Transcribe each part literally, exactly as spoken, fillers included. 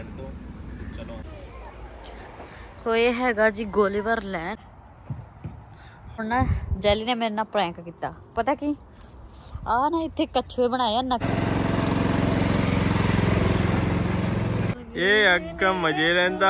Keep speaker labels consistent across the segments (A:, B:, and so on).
A: Land तो चलो।
B: सो ये हैगा जी गोलीवर लैंड। ਹੁਣ ਨਾ ਜੈਲੀ ਨੇ ਮੇਰੇ ਨਾਲ ਪ੍ਰੈਂਕ ਕੀਤਾ, ਪਤਾ ਕੀ ਆ ਨਾ ਇੱਥੇ ਕੱਛੂਏ ਬਣਾਏ ਆ ਨਕ
A: ਇਹ ਅੱਗਾ ਮਜੇ ਰਹਿੰਦਾ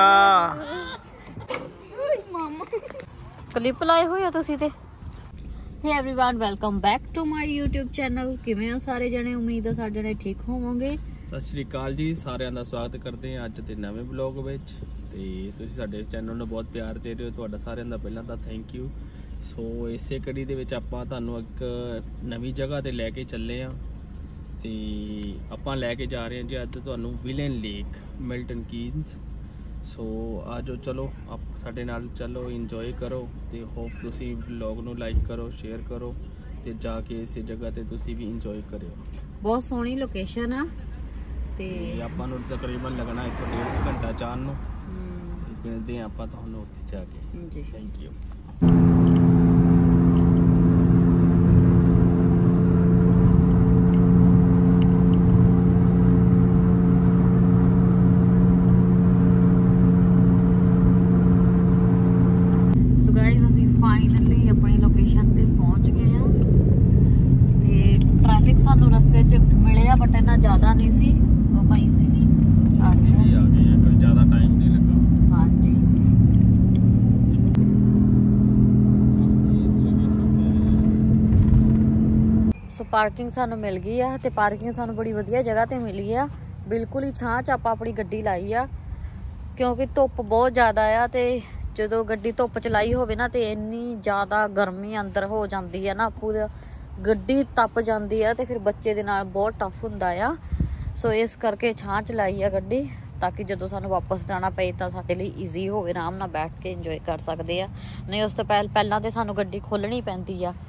B: ਕਲਿੱਪ ਲਾਏ ਹੋਏ ਆ ਤੁਸੀਂ ਤੇ। Hey everyone, welcome back to my YouTube channel। ਕਿਵੇਂ ਹੋ ਸਾਰੇ ਜਣੇ? ਉਮੀਦ ਹੈ ਸਾਰੇ ਜਣੇ ਠੀਕ ਹੋਵੋਗੇ।
A: ਸਤਿ ਸ਼੍ਰੀ ਅਕਾਲ ਜੀ, ਸਾਰਿਆਂ ਦਾ ਸਵਾਗਤ ਕਰਦੇ ਹਾਂ ਅੱਜ ਦੇ ਨਵੇਂ ਵਲੌਗ ਵਿੱਚ। ਤੇ ਤੁਸੀਂ ਸਾਡੇ ਚੈਨਲ ਨੂੰ ਬਹੁਤ ਪਿਆਰ ਦੇ ਰਹੇ ਹੋ, ਤੁਹਾਡਾ ਸਾਰਿਆਂ ਦਾ ਪਹਿਲਾਂ ਤਾਂ ਥੈਂਕ ਯੂ। ਸੋ ਇਸੇ ਕੜੀ ਦੇ ਵਿੱਚ ਆਪਾਂ ਤੁਹਾਨੂੰ ਇੱਕ ਨਵੀਂ ਜਗ੍ਹਾ ਤੇ ਲੈ ਕੇ ਚੱਲੇ ਆ ਤੇ ਆਪਾਂ ਲੈ ਕੇ ਜਾ ਰਹੇ ਹਾਂ ਜੀ ਅੱਜ ਤੁਹਾਨੂੰ Willen lake Milton Keynes. So ਆਜੋ ਚਲੋ ਆਪ ਸਾਡੇ ਨਾਲ ਚਲੋ, ਇੰਜੋਏ ਕਰੋ ਤੇ ਹੋਪ ਤੁਸੀਂ ਵਲੌਗ ਨੂੰ ਲਾਈਕ ਕਰੋ, ਸ਼ੇਅਰ ਕਰੋ ਤੇ ਜਾ ਕੇ ਇਸੇ ਜਗ੍ਹਾ ਤੇ ਤੁਸੀਂ ਵੀ ਇੰਜੋਏ ਕਰਿਓ।
B: ਬਹੁਤ ਸੋਹਣੀ ਲੋਕੇਸ਼ਨ ਆ ਤੇ
A: ਆਪਾਂ ਨੂੰ ਤਕਰੀਬਨ ਲੱਗਣਾ ਇੱਥੋਂ ਡੇਢ ਘੰਟਾ ਜਾਣ ਨੂੰ। ਮਿਲਦੇ ਹਾਂ ਆਪਾਂ ਤੁਹਾਨੂੰ ਉੱਥੇ ਜਾ ਕੇ ਜੀ। Thank you.
B: ਸਾਨੂੰ ਰਸਤੇ 'ਚ ਮਿਲਿਆ ਬਟ ਇੰਨਾ ਜ਼ਿਆਦਾ ਨਹੀਂ ਸੀ, ਉਹ ਆਪਾਂ ਈਜ਼ੀਲੀ ਆ ਗਏ ਆ ਗਏ ਕੋਈ ਜ਼ਿਆਦਾ ਟਾਈਮ ਨਹੀਂ ਲੱਗਾ। ਹਾਂਜੀ ਸੋ ਪਾਰਕਿੰਗ ਸਾਨੂੰ ਮਿਲ ਗਈ ਆ ਤੇ ਪਾਰਕਿੰਗ ਸਾਨੂੰ ਬੜੀ ਵਧੀਆ ਜਗ੍ਹਾ ਤੇ ਮਿਲੀ ਆ, ਬਿਲਕੁਲ ਹੀ ਛਾਂ 'ਚ ਆਪਾਂ ਆਪਣੀ ਗੱਡੀ ਲਾਈ ਆ ਕਿਉਂਕਿ ਧੁੱਪ ਬਹੁਤ ਜ਼ਿਆਦਾ ਆ ਤੇ ਜਦੋਂ ਗੱਡੀ ਧੁੱਪ 'ਚ ਲਾਈ ਹੋਵੇ ਨਾ ਤੇ ਇੰਨੀ ਜ਼ਿਆਦਾ ਗਰਮੀ ਅੰਦਰ ਹੋ ਜਾਂਦੀ ਆ ਨਾ, ਪੂਰਾ ਗੱਡੀ ਤਪ ਜਾਂਦੀ ਆ ਤੇ ਫਿਰ ਬੱਚੇ ਦੇ ਨਾਲ ਬਹੁਤ ਟਫ ਹੁੰਦਾ ਆ। ਸੋ ਇਸ ਕਰਕੇ ਛਾਂ ਚ ਲਾਈ ਆ ਗੱਡੀ ਤਾਂ ਕਿ ਜਦੋਂ ਸਾਨੂੰ ਵਾਪਸ ਜਾਣਾ ਪਏ ਤਾਂ ਸਾਡੇ ਲਈ ਈਜ਼ੀ ਹੋਵੇ, ਆਰਾਮ ਨਾਲ ਬੈਠ ਕੇ ਇੰਜੋਏ ਕਰ ਸਕਦੇ ਆ। ਨਹੀਂ ਉਸ ਤੋਂ ਪਹਿਲ ਪਹਿਲਾਂ ਤੇ ਸਾਨੂੰ ਗੱਡੀ ਖੋਲਣੀ ਪੈਂਦੀ ਆ।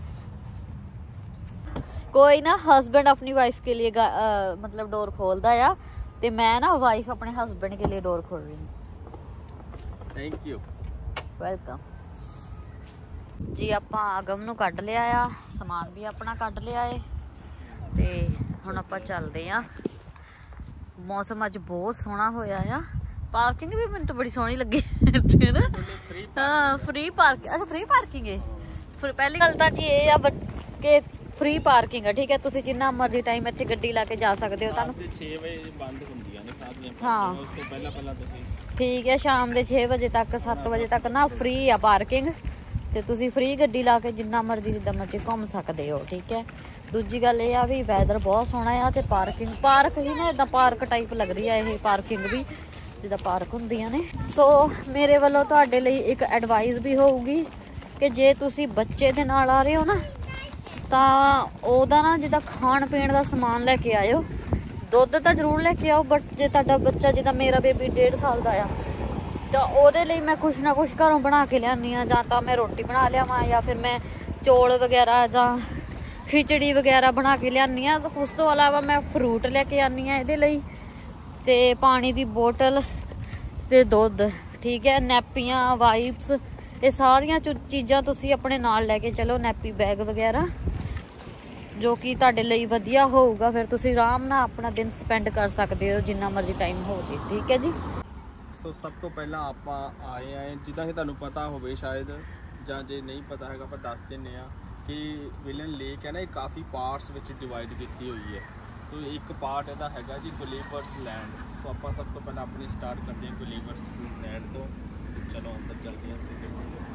B: ਕੋਈ ਨਾ ਹਸਬੈਂਡ ਆਪਣੀ ਵਾइफ के लिए मतलब डोर खोलता आ ਤੇ ਮੈਂ ਨਾ ਵਾइफ ਆਪਣੇ ਹਸਬੈਂਡ के लिए डोर खोल रही हूँ।
A: थैंक यू,
B: वेलकम ਜੀ। ਆਪਾਂ ਆਗਮ ਨੂੰ ਕੱਢ ਲਿਆ ਆ, ਸਮਾਨ ਵੀ ਆਪਣਾ ਕੱਢ ਲਿਆ ਏ ਤੇ ਹੁਣ ਆਪਾਂ ਚੱਲਦੇ ਆ। ਮੌਸਮ ਅੱਜ ਬਹੁਤ ਸੋਹਣਾ ਹੋਇਆ ਆ। ਪਾਰਕਿੰਗ ਵੀ ਮੈਨੂੰ ਤਾਂ ਬੜੀ ਸੋਹਣੀ ਲੱਗੀ ਇੱਥੇ ਨਾ। ਹਾਂ ਫ੍ਰੀ ਪਾਰਕ, ਅੱਛਾ ਫ੍ਰੀ ਪਾਰਕਿੰਗ ਹੈ। ਫਿਰ ਪਹਿਲੀ ਗੱਲ ਤਾਂ ਜੀ ਇਹ ਆ ਕਿ ਫ੍ਰੀ ਪਾਰਕਿੰਗ ਹੈ, ਠੀਕ ਹੈ। ਤੁਸੀਂ ਜਿੰਨਾ ਮਰਜ਼ੀ ਟਾਈਮ ਇੱਥੇ ਗੱਡੀ ਲਾ ਕੇ ਜਾ ਸਕਦੇ ਹੋ। ਤੁਹਾਨੂੰ
A: ਛੇ ਵਜੇ ਬੰਦ ਹੁੰਦੀਆਂ ਨੇ ਸਾਰੀਆਂ।
B: ਹਾਂ
A: ਉਸ ਤੋਂ ਪਹਿਲਾਂ ਪਹਿਲਾਂ ਤੁਸੀਂ
B: ਠੀਕ ਹੈ, ਸ਼ਾਮ ਦੇ ਛੇ ਵਜੇ ਤੱਕ ਸੱਤ ਵਜੇ ਤੱਕ ਨਾ ਫ੍ਰੀ ਆ ਪਾਰਕਿੰਗ ਤੇ ਤੁਸੀਂ ਫ੍ਰੀ ਗੱਡੀ ਲਾ ਕੇ ਜਿੰਨਾ ਮਰਜ਼ੀ ਜਿੱਦਾਂ ਮਰਜ਼ੀ ਘੁੰਮ ਸਕਦੇ ਹੋ, ਠੀਕ ਹੈ। ਦੂਜੀ ਗੱਲ ਇਹ ਆ ਵੀ ਵੈਦਰ ਬਹੁਤ ਸੋਹਣਾ ਆ ਤੇ ਪਾਰਕਿੰਗ ਪਾਰਕ ਹੀ ਨਾ ਇਦਾਂ ਪਾਰਕ ਟਾਈਪ ਲੱਗ ਰਹੀ ਆ ਇਹ ਪਾਰਕਿੰਗ ਵੀ, ਜਿੱਦਾਂ ਪਾਰਕ ਹੁੰਦੀਆਂ ਨੇ। ਸੋ ਮੇਰੇ ਵੱਲੋਂ ਤੁਹਾਡੇ ਲਈ ਇੱਕ ਐਡਵਾਈਸ ਵੀ ਹੋਊਗੀ ਕਿ ਜੇ ਤੁਸੀਂ ਬੱਚੇ ਦੇ ਨਾਲ ਆ ਰਹੇ ਹੋ ਨਾ ਤਾਂ ਉਹਦਾ ਨਾ ਜਿੱਦਾਂ ਖਾਣ ਪੀਣ ਦਾ ਸਮਾਨ ਲੈ ਕੇ ਆਇਓ। ਦੁੱਧ ਤਾਂ ਜ਼ਰੂਰ ਲੈ ਕੇ ਆਓ ਬਟ ਜੇ ਤੁਹਾਡਾ ਬੱਚਾ, ਜਿੱਦਾਂ ਮੇਰਾ ਬੇਬੀ ਡੇਢ ਸਾਲ ਦਾ ਆ, ਤਾਂ ਉਹਦੇ ਲਈ ਮੈਂ ਕੁਛ ਨਾ ਕੁਛ ਘਰੋਂ ਬਣਾ ਕੇ ਲਿਆਉਂਦੀ ਹਾਂ। ਜਾਂ ਤਾਂ ਮੈਂ ਰੋਟੀ ਬਣਾ ਲਿਆਵਾਂ ਜਾਂ ਫਿਰ ਮੈਂ ਚੌਲ ਵਗੈਰਾ ਜਾਂ ਖਿਚੜੀ ਵਗੈਰਾ ਬਣਾ ਕੇ ਲਿਆਉਂਦੀ ਹਾਂ। ਉਸ ਤੋਂ ਇਲਾਵਾ ਮੈਂ ਫਰੂਟ ਲੈ ਕੇ ਆਉਂਦੀ ਹਾਂ ਇਹਦੇ ਲਈ ਤੇ ਪਾਣੀ ਦੀ ਬੋਟਲ ਤੇ ਦੁੱਧ, ਠੀਕ ਹੈ। ਨੈਪੀਆਂ, ਵਾਈਪਸ, ਇਹ ਸਾਰੀਆਂ ਚੀਜ਼ਾਂ ਤੁਸੀਂ ਆਪਣੇ ਨਾਲ ਲੈ ਕੇ ਚਲੋ, ਨੈਪੀ ਬੈਗ ਵਗੈਰਾ, ਜੋ ਕਿ ਤੁਹਾਡੇ ਲਈ ਵਧੀਆ ਹੋਊਗਾ। ਫਿਰ ਤੁਸੀਂ ਆਰਾਮ ਨਾਲ ਆਪਣਾ ਦਿਨ ਸਪੈਂਡ ਕਰ ਸਕਦੇ ਹੋ ਜਿੰਨਾ ਮਰਜ਼ੀ ਟਾਈਮ ਹੋ ਜੇ, ਠੀਕ ਹੈ ਜੀ।
A: ਸੋ ਸਭ ਤੋਂ ਪਹਿਲਾਂ ਆਪਾਂ ਆਏ ਆਏ ਜਿੱਦਾਂ ਕਿ ਤੁਹਾਨੂੰ ਪਤਾ ਹੋਵੇ ਸ਼ਾਇਦ, ਜਾਂ ਜੇ ਨਹੀਂ ਪਤਾ ਹੈਗਾ ਆਪਾਂ ਦੱਸ ਦਿੰਦੇ ਆ ਕਿ ਵਿਲਨ ਲੇਕ ਹੈ ਨਾ, ਇਹ ਕਾਫੀ ਪਾਰਟਸ ਵਿੱਚ ਡਿਵਾਈਡ ਕੀਤੀ ਹੋਈ ਹੈ। ਸੋ ਇੱਕ ਪਾਰਟ ਇਹਦਾ ਹੈਗਾ ਜੀ ਗੁਲੀਵਰਸ ਲੈਂਡ। ਸੋ ਆਪਾਂ ਸਭ ਤੋਂ ਪਹਿਲਾਂ ਆਪਣੀ ਸਟਾਰਟ ਕਰਦੇ ਹਾਂ ਗੁਲੀਵਰਸ ਲੈਂਡ ਤੋਂ। ਚਲੋ ਅੰਦਰ ਚੱਲਦੇ ਹਾਂ ਤੇ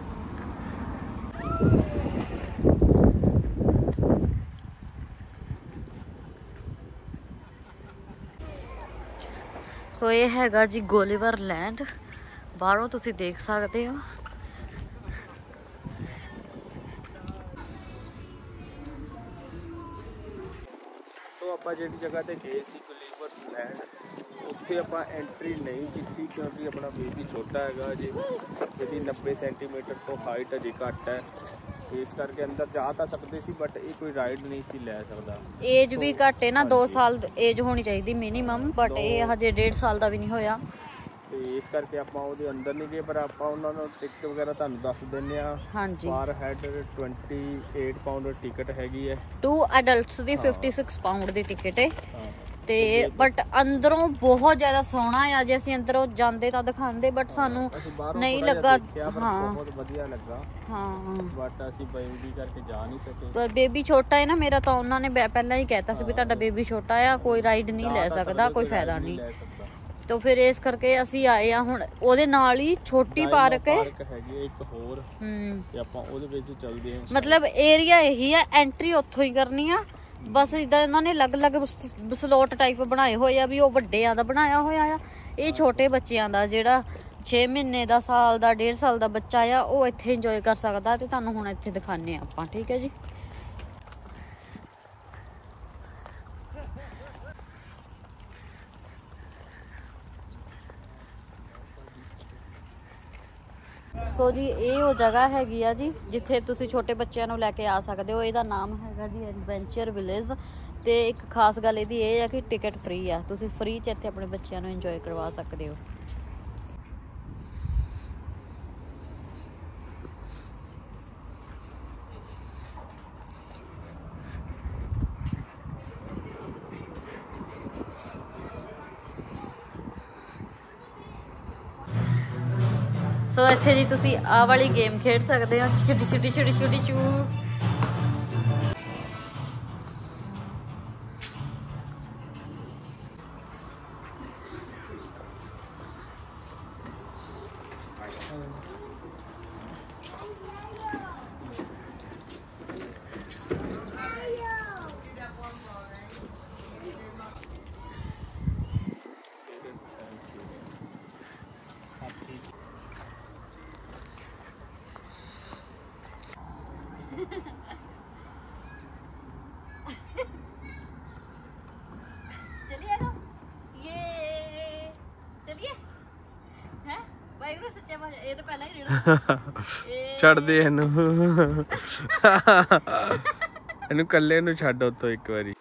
B: ਸੋ ਇਹ ਹੈਗਾ ਜੀ ਗੋਲੀਵਰ ਲੈਂਡ, ਬਾਹਰੋਂ ਤੁਸੀਂ ਦੇਖ ਸਕਦੇ ਹੋ।
A: ਸੋ ਆਪਾਂ ਜਿਹੜੀ ਜਗ੍ਹਾ ਤੇ ਗਏ ਸੀ ਗੁਲੀਵਰਸ ਲੈਂਡ, ਉੱਥੇ ਆਪਾਂ ਐਂਟਰੀ ਨਹੀਂ ਕੀਤੀ ਕਿਉਂਕਿ ਆਪਣਾ ਬੇਬੀ ਛੋਟਾ ਹੈਗਾ ਜੀ, ਇਹਦੀ ਨੱਬੇ ਸੈਂਟੀਮੀਟਰ ਤੋਂ ਹਾਈਟ ਅਜੇ ਘੱਟ ਹੈ। ਇਸ ਕਰਕੇ ਅੰਦਰ ਜਾ ਤਾਂ ਸਕਦੇ ਸੀ ਬਟ ਇਹ ਕੋਈ ਰਾਈਡ ਨਹੀਂ ਸੀ ਲੈ ਸਕਦਾ। ਏਜ
B: ਵੀ ਘੱਟ ਹੈ ਨਾ, ਦੋ ਸਾਲ ਏਜ ਹੋਣੀ ਚਾਹੀਦੀ ਮਿਨੀਮਮ, ਬਟ ਇਹ ਹਜੇ ਡੇਢ ਸਾਲ ਦਾ ਵੀ ਨਹੀਂ ਹੋਇਆ
A: ਤੇ ਇਸ ਕਰਕੇ ਆਪਾਂ ਉਹਦੇ ਅੰਦਰ ਨਹੀਂ ਗਏ। ਪਰ ਆਪਾਂ ਉਹਨਾਂ ਨੂੰ ਟਿਕਟ ਵਗੈਰਾ ਤੁਹਾਨੂੰ ਦੱਸ ਦਿੰਦੇ ਆ।
B: ਹਾਂਜੀ,
A: ਪਰ ਹੈਡ ਅਠਾਈ ਪਾਉਂਡ ਟਿਕਟ ਹੈਗੀ ਹੈ।
B: ਟੂ ਅਡਲਟਸ ਦੀ ਛਪੰਜਾ ਪਾਉਂਡ ਦੀ ਟਿਕਟ ਹੈ ਤੇ ਬਟ ਅੰਦਰੋਂ ਬਹੁਤ ਜ਼ਿਆਦਾ ਸੋਹਣਾ ਆ। ਜੇ ਅਸੀਂ ਅੰਦਰੋਂ ਜਾਂਦੇ ਤਾਂ ਦਿਖਾਉਂਦੇ, ਬਟ ਸਾਨੂੰ ਨਹੀਂ ਲੱਗਾ। ਹਾਂ
A: ਬਹੁਤ ਵਧੀਆ ਲੱਗਾ
B: ਹਾਂ,
A: ਬਟ ਅਸੀਂ ਬੇਬੀ ਕਰਕੇ ਜਾ ਨਹੀਂ ਸਕੇ।
B: ਪਰ ਬੇਬੀ ਛੋਟਾ ਹੈ ਨਾ ਮੇਰਾ, ਤਾਂ ਉਹਨਾਂ ਨੇ ਪਹਿਲਾਂ ਹੀ ਕਹਿਤਾ ਸੀ ਵੀ ਤੁਹਾਡਾ ਬੇਬੀ ਛੋਟਾ ਆ, ਕੋਈ ਰਾਈਡ ਨਹੀਂ ਲੈ ਸਕਦਾ, ਕੋਈ ਫਾਇਦਾ ਨਹੀਂ। तो फिर इस करके ਅਸੀਂ ਆਏ ਆ। ਹੁਣ ਉਹਦੇ ਨਾਲ ਹੀ ਛੋਟੀ ਪਾਰਕ ਹੈ
A: ਹੈਗੀ ਇੱਕ ਹੋਰ, ਤੇ ਆਪਾਂ ਉਹਦੇ ਵਿੱਚ ਚੱਲਦੇ ਹਾਂ।
B: ਮਤਲਬ ਏਰੀਆ ਇਹੀ ਆ, ਐਂਟਰੀ ਉੱਥੋਂ ਹੀ ਕਰਨੀ ਆ ਬਸ। ਇਦਾਂ ਇਹਨਾਂ ਨੇ ਅਲੱਗ-ਅਲੱਗ ਸਲੋਟ ਟਾਈਪ ਬਣਾਏ ਹੋਏ ਆ, ਵੀ ਉਹ ਵੱਡਿਆਂ ਦਾ ਬਣਾਇਆ ਹੋਇਆ ਆ, ਇਹ ਛੋਟੇ ਬੱਚਿਆਂ ਦਾ। ਜਿਹੜਾ ਛੇ ਮਹੀਨੇ ਦਾ, ਸਾਲ ਦਾ, ਡੇਢ ਸਾਲ ਦਾ ਬੱਚਾ ਆ, ਉਹ ਇੱਥੇ ਇੰਜੋਏ ਕਰ ਸਕਦਾ। ਤੇ ਤੁਹਾਨੂੰ ਹੁਣ ਇੱਥੇ ਦਿਖਾਣੇ ਆ ਆਪਾਂ, ਠੀਕ ਹੈ ਜੀ। ਸੋ ਜੀ ਇਹ ਉਹ ਜਗ੍ਹਾ ਹੈਗੀ ਆ ਜੀ ਜਿੱਥੇ ਤੁਸੀਂ ਛੋਟੇ ਬੱਚਿਆਂ ਨੂੰ ਲੈ ਕੇ ਆ ਸਕਦੇ ਹੋ। ਇਹਦਾ ਨਾਮ ਹੈਗਾ ਜੀ ਐਡਵੈਂਚਰ ਵਿਲੇਜ। ਤੇ ਇੱਕ ਖਾਸ ਗੱਲ ਇਹਦੀ ਇਹ ਆ ਕਿ ਟਿਕਟ ਫ੍ਰੀ ਆ, ਤੁਸੀਂ ਫ੍ਰੀ 'ਚ ਇੱਥੇ ਆਪਣੇ ਬੱਚਿਆਂ ਨੂੰ ਇੰਜੋਏ ਕਰਵਾ ਸਕਦੇ ਹੋ। ਸੋ ਇੱਥੇ ਜੀ ਤੁਸੀਂ ਆਹ ਵਾਲੀ ਗੇਮ ਖੇਡ ਸਕਦੇ ਹੋ, ਛੁੱਟੀ ਛੁੱਟੀ ਛੁੱਟੀ ਛੁੱਟੀ ਚੂ। चलिए ये चलिए हैं वाहिगुरू सच्चे पातशाह। ये तो पहला ही रेड़ा
A: ਛੱਡ ਦੇ ਇਹਨੂੰ ਇਹਨੂੰ ਕੱਲੇ ਨੂੰ ਛੱਡ ਉੱਤੋਂ ਇੱਕ ਵਾਰੀ।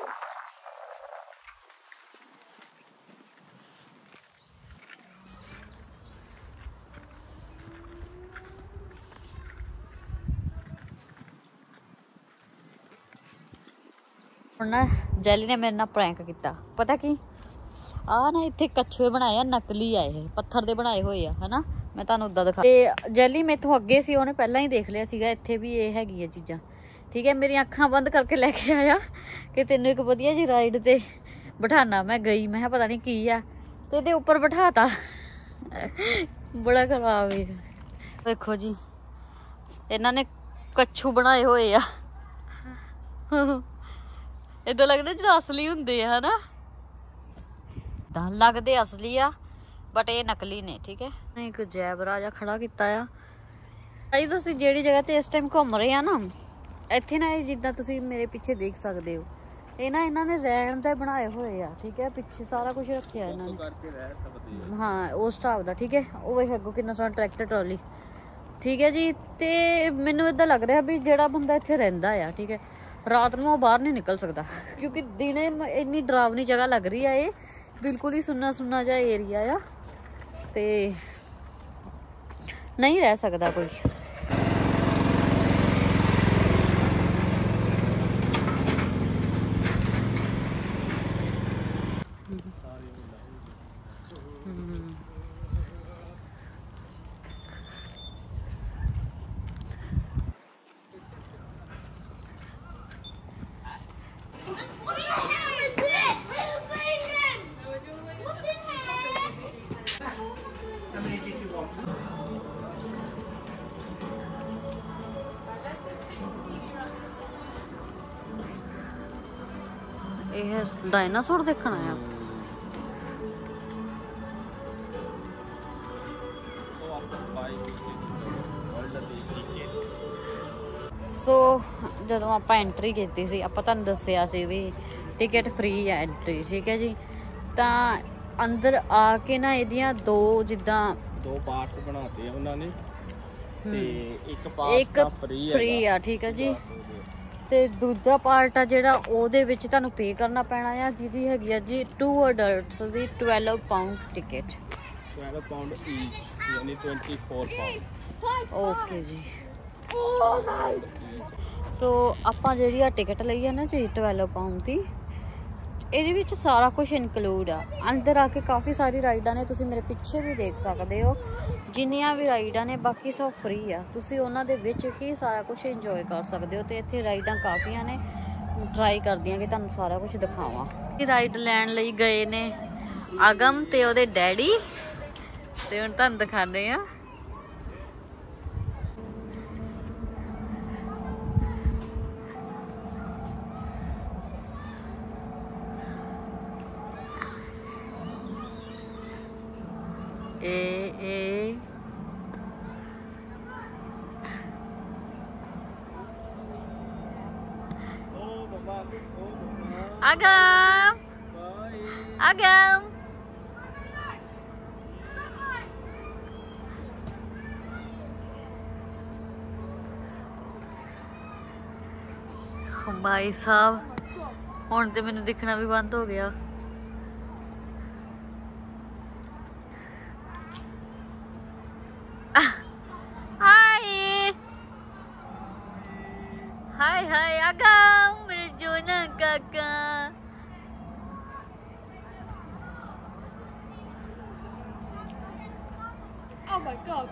B: ਹੁਣ ਨਾ ਜੈਲੀ ਨੇ ਮੇਰੇ ਨਾਲ ਪ੍ਰੈਂਕ ਕੀਤਾ, ਪਤਾ ਕੀ? ਆ ਨਾ ਇੱਥੇ ਕੱਛੂਏ ਬਣਾਏ ਆ, ਨਕਲੀ ਆ, ਇਹ ਪੱਥਰ ਦੇ ਬਣਾਏ ਹੋਏ ਆ, ਹਨਾ। ਮੈਂ ਤੁਹਾਨੂੰ ਉਦਾਂ ਦਿਖਾ। ਤੇ ਜੈਲੀ ਮੈਥੋਂ ਅੱਗੇ ਸੀ, ਉਹਨੇ ਪਹਿਲਾਂ ਹੀ ਦੇਖ ਲਿਆ ਸੀਗਾ ਇੱਥੇ ਵੀ ਇਹ ਹੈਗੀ ਆ ਚੀਜ਼ਾਂ, ਠੀਕ ਹੈ। ਮੇਰੀਆਂ ਅੱਖਾਂ ਬੰਦ ਕਰਕੇ ਲੈ ਕੇ ਆਇਆ ਕਿ ਤੈਨੂੰ ਇੱਕ ਵਧੀਆ ਜੀ ਰਾਈਡ ਤੇ ਬਿਠਾਣਾ। ਮੈਂ ਗਈ, ਮੈਂ ਕਿਹਾ ਪਤਾ ਨਹੀਂ ਕੀ ਆ, ਤੇ ਇਹਦੇ ਉੱਪਰ ਬਿਠਾਤਾ। ਬੜਾ ਖਰਾਬ ਹੈ। ਦੇਖੋ ਜੀ ਇਹਨਾਂ ਨੇ ਕੱਛੂ ਬਣਾਏ ਹੋਏ ਆ। ਏਦਾਂ ਲੱਗਦਾ ਜਿੱਦਾਂ ਅਸਲੀ ਹੁੰਦੇ ਆ, ਹਨਾ। ਤਾਂ ਲੱਗਦੇ ਅਸਲੀ ਆ ਬਟ ਇਹ ਨਕਲੀ ਨੇ, ਠੀਕ ਹੈ। ਇੱਕ ਜੈਬਰਾ ਜਿਹਾ ਖੜਾ ਕੀਤਾ ਆ। ਗਾਇਸ ਅਸੀਂ ਜਿਹੜੀ ਜਗ੍ਹਾ ਤੇ ਇਸ ਟਾਈਮ ਘੁੰਮ ਰਹੇ ਆ ਨਾ, ਇੱਥੇ ਨਾ ਇਹ ਜਿੱਦਾਂ ਤੁਸੀਂ ਮੇਰੇ ਪਿੱਛੇ ਦੇਖ ਸਕਦੇ ਹੋ, ਇਹ ਨਾ ਇਹਨਾਂ ਨੇ ਰਹਿਣ ਦੇ ਬਣਾਏ ਹੋਏ ਆ, ਠੀਕ ਹੈ। ਪਿੱਛੇ ਸਾਰਾ ਕੁਝ ਰੱਖਿਆ ਇਹਨਾਂ ਨੇ, ਹਾਂ ਉਸ ਹਿਸਾਬ ਦਾ, ਠੀਕ ਹੈ। ਉਹ ਵੇਖ ਅੱਗੋਂ ਕਿੰਨਾ ਸੋਹਣਾ ਟਰੈਕਟਰ ਟਰਾਲੀ, ਠੀਕ ਹੈ ਜੀ। ਤੇ ਮੈਨੂੰ ਏਦਾਂ ਲੱਗ ਰਿਹਾ ਵੀ ਜਿਹੜਾ ਬੰਦਾ ਇੱਥੇ ਰਹਿੰਦਾ ਆ, ਠੀਕ ਹੈ, ਰਾਤ ਨੂੰ ਉਹ ਬਾਹਰ ਨਹੀਂ ਨਿਕਲ ਸਕਦਾ, ਕਿਉਂਕਿ ਦਿਨੇ ਇੰਨੀ ਡਰਾਵਨੀ ਜਗ੍ਹਾ ਲੱਗ ਰਹੀ ਆ। ਇਹ ਬਿਲਕੁਲ ਹੀ ਸੁੰਨਾ ਸੁੰਨਾ ਜਿਹਾ ਏਰੀਆ ਆ, ਤੇ ਨਹੀਂ ਰਹਿ ਸਕਦਾ ਕੋਈ। ਇਹ ਡਾਇਨਾਸੌਰ ਦੇਖਣਾ ਆ। ਸੋ ਜਦੋਂ ਆਪਾਂ ਐਂਟਰੀ ਕੀਤੀ ਸੀ, ਆਪਾਂ ਤੁਹਾਨੂੰ ਦੱਸਿਆ ਸੀ ਵੀ ਟਿਕਟ ਫ੍ਰੀ ਹੈ ਐਂਟਰੀ, ਠੀਕ ਹੈ ਜੀ। ਤਾਂ ਅੰਦਰ ਆ ਕੇ ਨਾ ਇਹਦੀਆਂ ਦੋ ਜਿੱਦਾਂ
A: ਦੋ ਪਾਰਟਸ ਬਣਾਤੇ ਆ ਉਹਨਾਂ ਨੇ, ਤੇ ਇੱਕ ਪਾਰਟ ਤਾਂ ਫ੍ਰੀ ਹੈ,
B: ਫ੍ਰੀ ਆ, ਠੀਕ ਹੈ ਜੀ। ਤੇ ਦੂਜਾ ਪਾਰਟ ਆ ਜਿਹੜਾ, ਉਹਦੇ ਵਿੱਚ ਤੁਹਾਨੂੰ ਪੇ ਕਰਨਾ ਪੈਣਾ ਆ, ਜਿਹਦੀ ਹੈਗੀ ਆ ਜੀ ਟੂ ਅਡਲਟਸ ਦੀ twelve pound ticket.
A: Twelve pound each, ਯਾਨੀ ਟਵੈਂਟੀ ਫੋਰ ਪਾਉਂਡ।
B: ਓਕੇ ਜੀ। ਸੋ ਆਪਾਂ ਜਿਹੜੀ ਆ ਟਿਕਟ ਲਈ ਆ ਨਾ ਜੀ ਟਵੈਲਵ ਪਾਉਂਡ ਦੀ, ਇਹਦੇ ਵਿੱਚ ਸਾਰਾ ਕੁਝ ਇਨਕਲੂਡ ਆ। ਅੰਦਰ ਆ ਕੇ ਕਾਫੀ ਸਾਰੀ ਰਾਈਡਾਂ ਨੇ, ਤੁਸੀਂ ਮੇਰੇ ਪਿੱਛੇ ਵੀ ਦੇਖ ਸਕਦੇ ਹੋ ਜਿੰਨੀਆਂ ਵੀ ਰਾਈਡਾਂ ਨੇ, ਬਾਕੀ ਸਭ ਫ੍ਰੀ ਆ। ਤੁਸੀਂ ਉਹਨਾਂ ਦੇ ਵਿੱਚ ਹੀ ਸਾਰਾ ਕੁਝ ਇੰਜੋਏ ਕਰ ਸਕਦੇ ਹੋ। ਤੇ ਇੱਥੇ ਰਾਈਡਾਂ ਕਾਫੀਆਂ ਨੇ, ਟਰਾਈ ਕਰਦੀ ਹਾਂ ਕਿ ਤੁਹਾਨੂੰ ਸਾਰਾ ਕੁਝ ਦਿਖਾਵਾਂ। ਇਹ ਰਾਈਡ ਲੈਣ ਲਈ ਗਏ ਨੇ ਅਗਮ ਤੇ ਉਹਦੇ ਡੈਡੀ, ਤੇ ਹੁਣ ਤੁਹਾਨੂੰ ਦਿਖਾਉਂਦੇ ਆ। ਇਹ ਇਹ Agam, Agam. भाई साहब हुण ते मैनू दिखना भी बंद हो गया। हाय हाय हाय Agam, मेरे जोना काका।
C: Oh my god.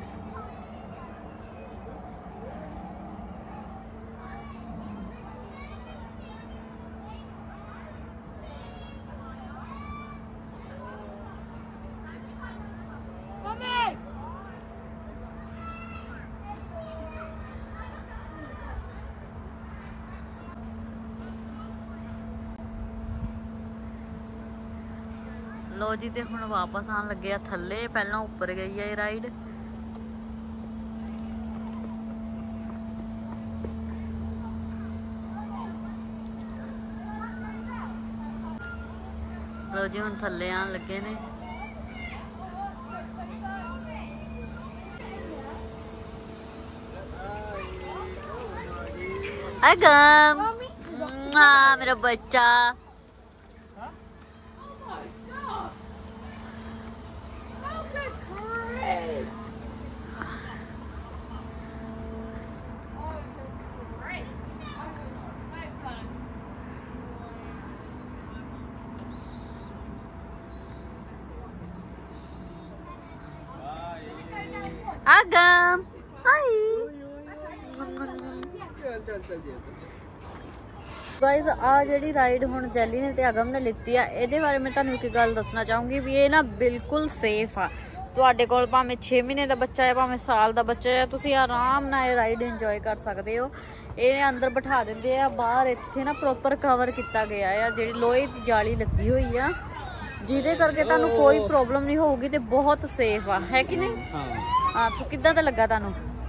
C: Mommy!
B: लो जी, ते हुण वापस आन लगे आ थल्ले। पहला उपर गई है ये राइड। लो जी, हुण थल्ले आन लगे ने। अगम, हाँ मेरा बच्चा। Agam, hi. गाइज आ जी राइड हुण जैली ने ते अगम ने लिती है। ये बारे मैं तुहानू एक गल दसना चाहूँगी भी ये ना बिल्कुल सेफ आ। तुहाडे कोल भावें छे महीने का बच्चा है, भावें साल का बच्चा है, तुसीं आराम नाल ये राइड इंजॉय कर सकते हो। ये अंदर बिठा देंगे आ, बाहर इत्थे ना प्रॉपर कवर किया गया है, जी लोहे की जाली लगी हुई है जिहदे करके तुहानू कोई प्रॉब्लम नहीं होगी। ते बहुत सेफ आ, है कि नहीं? हाँ, तो किद्दां दा लगा तुहानू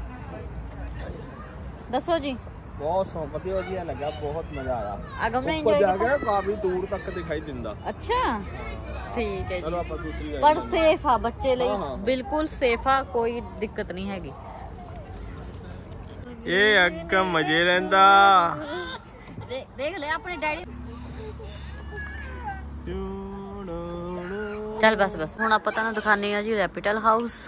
B: दसो जी।
A: बहुत सौ ਵਧੀਆ ਵਧੀਆ ਲੱਗਾ, बहुत मजा आया।
B: अगम ने एंजॉय किया,
A: काफी दूर तक दिखाई दिंदा।
B: अच्छा ठीक है
A: चलो
B: जी,
A: ਆਪਾਂ दूसरी राइड
B: पर सेफ आ बच्चे ਲਈ,
A: हाँ, हाँ।
B: बिल्कुल सेफ आ, कोई दिक्कत नहीं हैगी।
A: ਇਹ ਅਗਮ ਮਜੇ ਲੈਂਦਾ।
B: देख ले अपने डैडी। चल बस बस हुण आपां तुहानू दिखाने आ जी रैपिटल हाउस।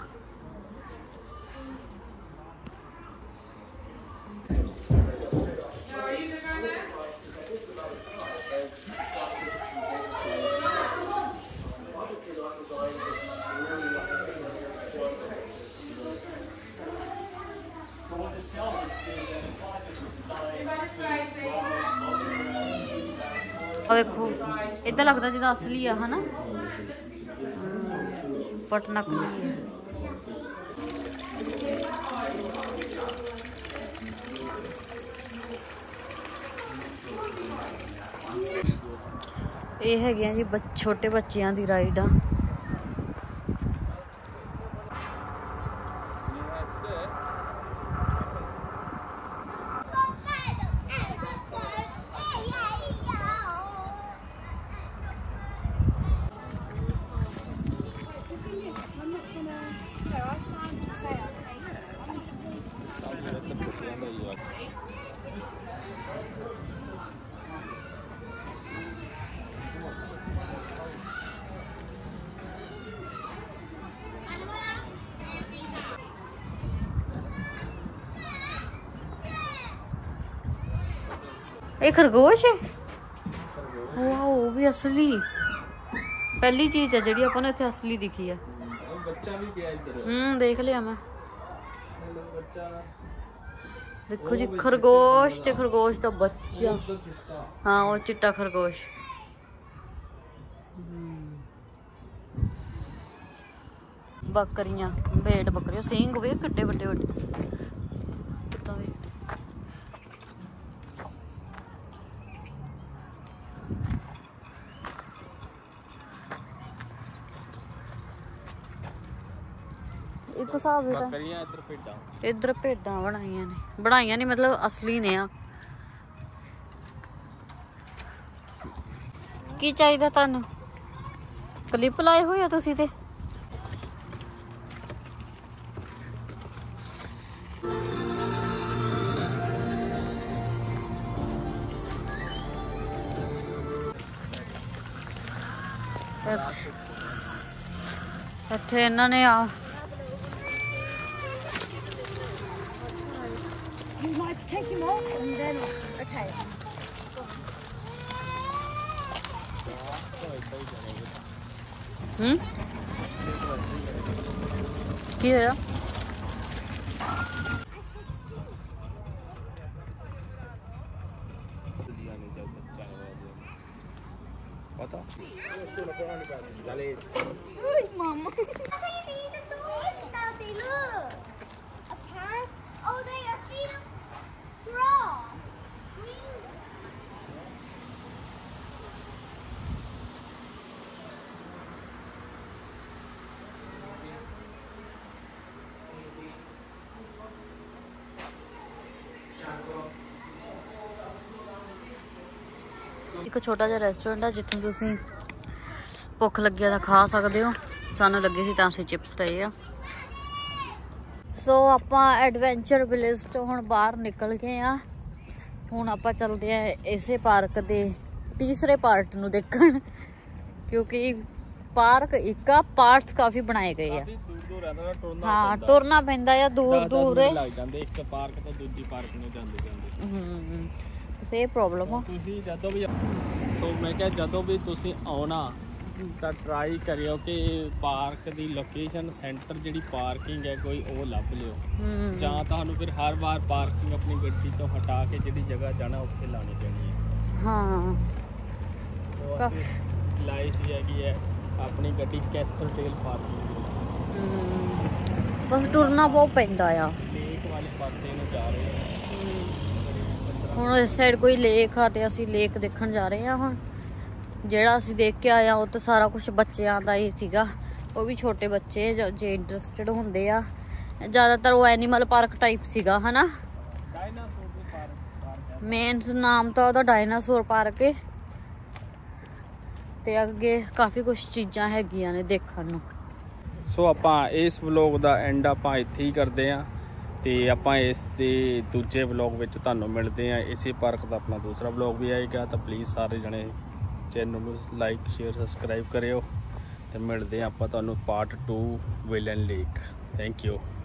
B: देखो इधर लगता जिदा असली है ना, बट नकली है। ये है जी छोटे बच्चों की राइड आ। ये खरगोश है, वाह वो ਵੀ ਅਸਲੀ ਪਹਿਲੀ ਚੀਜ਼ ਹੈ ਜਿਹੜੀ ਆਪਾਂ ਨੂੰ ਇੱਥੇ ਅਸਲੀ ਦਿਖੀ ਆ।
A: ਬੱਚਾ ਵੀ ਪਿਆ ਇੱਧਰ।
B: ਹੂੰ ਦੇਖ ਲਿਆ ਮੈਂ।
A: ਬੱਚਾ
B: ਦੇਖੋ ਜੀ ਖਰਗੋਸ਼ ਤੇ ਖਰਗੋਸ਼ ਦਾ ਬੱਚਾ। ਹਾਂ ਉਹ ਚਿੱਟਾ ਖਰਗੋਸ਼। ਬੱਕਰੀਆਂ ਭੇਡ ਬੱਕਰੀਆਂ ਸਿੰਘ ਵੇ ਕਿੱਡੇ ਵੱਡੇ ਵੱਡੇ ਕਿੱਦਾਂ ਵੇ। ਇੱਕ ਹਿਸਾਬ ਦਾ
A: ਬੱਕਰੀਆਂ ਇੱਧਰ ਭੇਡਾਂ
B: ਇੱਧਰ ਭੇਡਾਂ ਬਣਾਈਆਂ ਨੇ ਬਣਾਈਆਂ ਨਹੀਂ ਮਤਲਬ ਅਸਲੀ ਨੇ ਆ। ਕੀ ਚਾਹੀਦਾ ਤੁਹਾਨੂੰ? ਕਲਿੱਪ ਲਾਏ ਹੋਏ ਆ ਤੁਸੀਂ ਤੇ। ਇੱਥੇ ਇਹਨਾਂ ਨੇ ਆ
C: take him off and then okay.
B: ਹੂੰ ਕੀ ਹੋਇਆ?
A: ਪਤਾ
C: Ui, mama. Oh, they are feeding frogs.
B: ਇੱਕ ਛੋਟਾ ਜਿਹਾ ਰੈਸਟੋਰੈਂਟ ਹੈ ਜਿੱਥੋਂ ਤੁਸੀਂ ਭੁੱਖ ਲੱਗਿਆ ਤਾਂ ਖਾ ਸਕਦੇ ਹੋ। ਸਾਨੂੰ ਲੱਗੇ ਸੀ ਤਾਂ ਅਸੀਂ ਚਿਪਸ ਲਏ ਆ। ਸੋ ਆਪਾਂ ਐਡਵੈਂਚਰ ਵਿਲੇਜ ਤੋਂ ਹੁਣ ਬਾਹਰ ਨਿਕਲ ਗਏ ਆ। ਹੁਣ ਆਪਾਂ ਚੱਲਦੇ ਆ ਇਸੇ ਪਾਰਕ ਦੇ ਤੀਸਰੇ ਪਾਰਟ ਨੂੰ ਦੇਖਣ ਕਿਉਂਕਿ ਪਾਰਕ ਇੱਕ ਆ ਪਾਰਟਸ ਕਾਫੀ ਬਣਾਏ ਗਏ ਆ। ਹਾਂ ਟੁਰਨਾ ਪੈਂਦਾ ਆ ਦੂਰ ਦੂਰ
A: ਲੱਗ ਜਾਂਦੇ ਇੱਕ ਪਾਰਕ ਤੋਂ ਦੂਜੀ ਪਾਰਕ ਨੂੰ ਜਾਂਦੇ ਜਾਂਦੇ।
B: ਹੂੰ ਸੇ ਪ੍ਰੋਬਲਮ ਆ।
A: ਤੁਸੀਂ ਜਦੋਂ ਵੀ ਸੋ ਮੈਂ ਕਿਹਾ ਜਦੋਂ ਵੀ ਤੁਸੀਂ ਆਉਣਾ ਤਾਂ ਟਰਾਈ ਕਰਿਓ ਕਿ ਪਾਰਕ ਦੀ ਲੋਕੇਸ਼ਨ ਸੈਂਟਰ ਜਿਹੜੀ ਪਾਰਕਿੰਗ ਹੈ ਕੋਈ ਉਹ ਲੱਭ ਲਿਓ। ਜਾਂ ਤੁਹਾਨੂੰ ਫਿਰ ਹਰ ਵਾਰ ਪਾਰਕਿੰਗ ਆਪਣੀ ਗੱਡੀ ਤੋਂ ਹਟਾ ਕੇ ਜਿਹੜੀ ਜਗ੍ਹਾ ਜਾਣਾ ਉੱਥੇ ਲਾਉਣੀ ਪੈਣੀ ਹੈ।
B: ਹਾਂ
A: ਲਾਈ ਸੀ ਹੈਗੀ ਹੈ ਆਪਣੀ ਗੱਡੀ ਕੈਥਲ ਟੇਲ ਪਾਰਕਿੰਗ।
B: ਬਸ ਟੁਰਨਾ ਬਹੁਤ ਪੈਂਦਾ ਆ।
A: ਲੇਕ ਵਾਲੇ ਪਾਸੇ ਨੂੰ ਜਾ ਰਹੇ ਹਾਂ।
B: ਹੁਣ ਇਸ ਸਾਈਡ ਕੋਈ ਲੇਕ ਆ ਤੇ ਅਸੀਂ ਲੇਕ ਦੇਖਣ ਜਾ ਰਹੇ ਹਾਂ। ਹੁਣ ਜਿਹੜਾ ਅਸੀਂ ਦੇਖ ਕੇ ਆਏ ਆ ਉਹ ਤਾਂ ਸਾਰਾ ਕੁਝ ਬੱਚਿਆਂ ਦਾ ਹੀ ਸੀਗਾ। ਉਹ ਵੀ ਛੋਟੇ ਬੱਚੇ ਜੇ ਇੰਟਰਸਟਿਡ ਹੁੰਦੇ ਆ। ਜ਼ਿਆਦਾਤਰ ਉਹ ਐਨੀਮਲ ਪਾਰਕ ਟਾਈਪ ਸੀਗਾ ਹਨਾ। ਮੇਨ ਨਾਮ ਤਾਂ ਉਹਦਾ ਡਾਇਨਾਸੋਰ ਪਾਰਕ ਹੈ ਤੇ ਅੱਗੇ ਕਾਫੀ ਕੁਝ ਚੀਜ਼ਾਂ ਹੈਗੀਆਂ ਨੇ ਦੇਖਣ ਨੂੰ।
A: ਸੋ ਆਪਾਂ ਇਸ ਵਲੋਗ ਦਾ ਐਂਡ ਆਪਾਂ ਇੱਥੇ ਹੀ ਕਰਦੇ ਹਾਂ ਤੇ ਆਪਾਂ ਇਸ ਦੇ ਦੂਜੇ ਵਲੋਗ ਵਿੱਚ ਤੁਹਾਨੂੰ ਮਿਲਦੇ ਹਾਂ। ਇਸੇ ਪਾਰਕ ਦਾ ਆਪਣਾ ਦੂਸਰਾ ਵਲੋਗ ਵੀ ਆਏਗਾ ਤਾਂ ਪਲੀਜ਼ ਸਾਰੇ ਜਣੇ ਚੈਨਲ ਨੂੰ ਲਾਈਕ ਸ਼ੇਅਰ ਸਬਸਕ੍ਰਾਈਬ ਕਰਿਓ ਤੇ ਮਿਲਦੇ ਹਾਂ ਆਪਾਂ ਤੁਹਾਨੂੰ part two Willen lake. Thank you.